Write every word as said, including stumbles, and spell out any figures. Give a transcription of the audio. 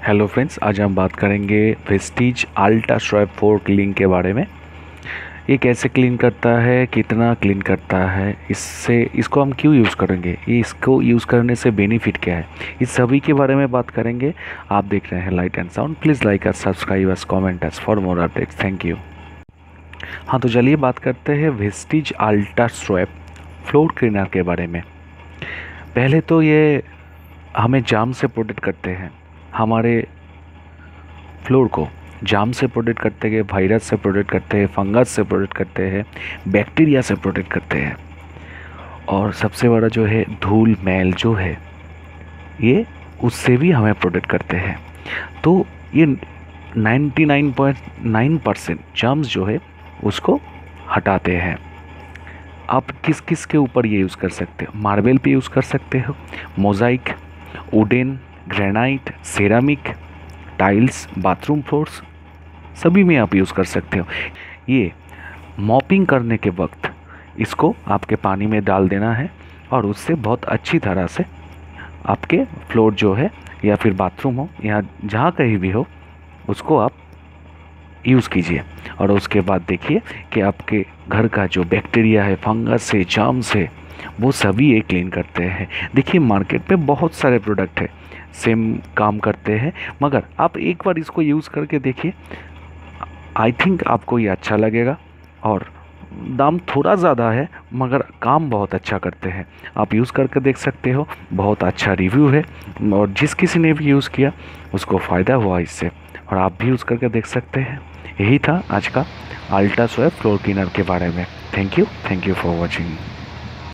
Hello friends, आज हम बात करेंगे Vestige ultra swap floor clean के बारे में। ये कैसे क्लीन करता है, कितना क्लीन करता है, इससे इसको हम क्यों यूज़ करेंगे, ये इसको यूज़ करने से बेनिफिट क्या है, इस सभी के बारे में बात करेंगे। आप देख रहे हैं light and sound. Please like us, subscribe us, comment us for more updates. Thank you. हाँ, तो चलिए बात करते हैं Vestige ultra swap floor cleaner के बारे में। पहले तो ये हमें जाम से प्रोटेक्ट करते हैं, हमारे फ्लोर को जाम से प्रोटेक्ट करते हैं, वायरस से प्रोटेक्ट करते हैं, फंगस से प्रोटेक्ट करते हैं, बैक्टीरिया से प्रोटेक्ट करते हैं, और सबसे बड़ा जो है धूल मैल जो है ये उससे भी हमें प्रोटेक्ट करते हैं। तो ये निन्यानवे पॉइंट नौ परसेंट जर्म्स जो है उसको हटाते हैं। आप किस किस के ऊपर ये यूज़ कर सकते हो? मार्बल पे यूज़ कर सकते हो, mosaic, wooden, granite, ceramic, tiles, bathroom floors, सभी में आप यूज़ कर सकते हो। ये मॉपिंग करने के वक्त इसको आपके पानी में डाल देना है और उससे बहुत अच्छी तरह से आपके फ्लोर जो है या फिर बाथरूम हो या जहाँ कहीं भी हो उसको आप यूज़ कीजिए। और उसके बाद देखिए कि आपके घर का जो बैक्टीरिया है, फंगस है, जर्म्स है, वो सभी ये क्लीन करते हैं। देखिए मार्केट में बहुत सारे प्रोडक्ट है सेम काम करते हैं, मगर आप एक बार इसको यूज़ करके देखिए, आई थिंक आपको ये अच्छा लगेगा। और दाम थोड़ा ज़्यादा है मगर काम बहुत अच्छा करते हैं। आप यूज़ करके देख सकते हो, बहुत अच्छा रिव्यू है और जिस किसी ने भी यूज़ किया उसको फ़ायदा हुआ इससे, और आप भी यूज़ करके देख सकते हैं। यही था आज का अल्ट्रा स्वैप फ्लोर क्लीनर के बारे में। Thank you thank you for watching.